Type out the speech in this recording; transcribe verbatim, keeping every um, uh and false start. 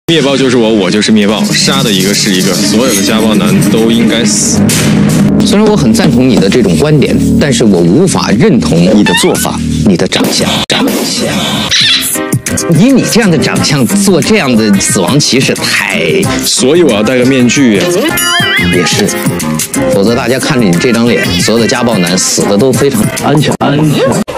灭暴就是我，我就是灭暴，杀的一个是一个，所有的家暴男都应该死。 虽然我很赞同你的这种观点，但是我无法认同你的做法，你的长相，长相。以你这样的长相做这样的死亡歧视，太…… 所以我要戴个面具呀、 啊。也是，否则大家看着你这张脸，所有的家暴男死的都非常安全，安全。